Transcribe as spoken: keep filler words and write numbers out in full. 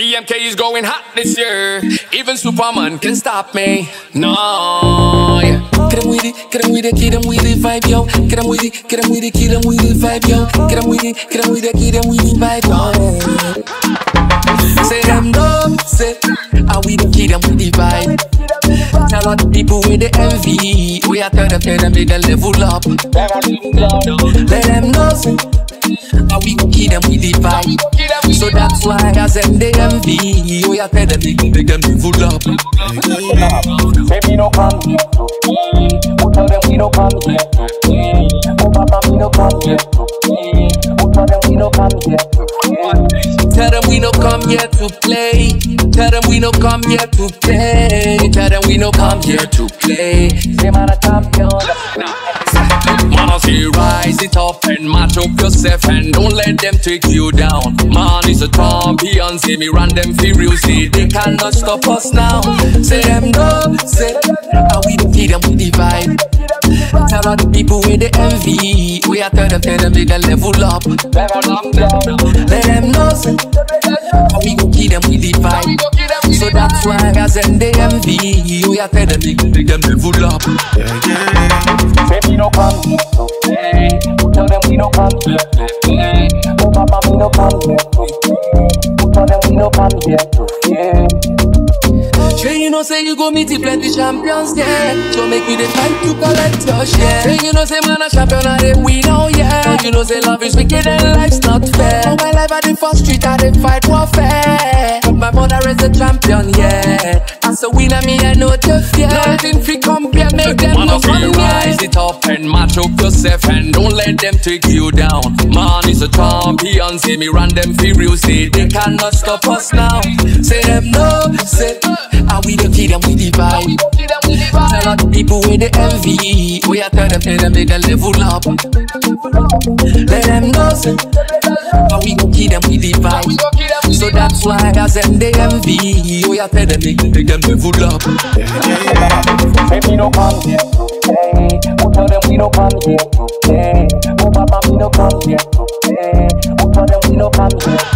B M K is going hot this year. Even Superman can stop me. No, yeah. Get him with it, get him with it, get him with it vibe, yo. Get him with it, get him with it, get him with it vibe, yo. Get him with it, get him with it, get him with it vibe, yo. Say them dumb, say, and we don't get them with the vibe. Tell all the people with the envy, we are tell them, tell them they can level up. Let them know, say, and we gon' keep them with the vibe. So that's why I send the envy, we are tell them they can level up. Say me no come here to play. Who tell them we no come here to play? Who papa me no come here to play? Who tell them we no come here to play? Tell them we no come here to play. Tell them we no come here to play. Tell them we no come here to play. Say man a champion. Man, I say rise it up and match up yourself and don't let them take you down. Man is a champion, say me run them for real, say they cannot stop us now. Say them no, say, and we don't feed them with the vibe. Tell all the people with the envy, we are tell them, tell them they can level up. Let them know, say, and we gon' keep them with the vibe. So that's why I send the envy, we are tell them they can level up. Say me no come here to play. Who tell them we no come here to play? Who papa me no come here to play? Who tell them we no come here to play? Sure you know say you go meet the plenty champions, yeah. So make me the time to collect your share. Sure you know say man a champion and they win, oh yeah. But you know say love is wicked and life's not fair. All my life I did for street, I did fight warfare. But my mother is a champion, yeah. As a winner me I know the fear. Nothing free compare, make them no come rise it up and match up yourself and don't let them take you down. Man is a champion, say me run them for real, say they cannot stop us now. Say them no, say, and we don't keep them with the vibe. Tell all the people with the envy, we are tell them, tell them they can level up. Let them know, say, and we gon' keep them with the vibe. So that's why I send the envy, we are tell them they can level up. Say me no come here to play. Who tell them we no come here to play? Who papa me no come here to play? Who tell them we no come here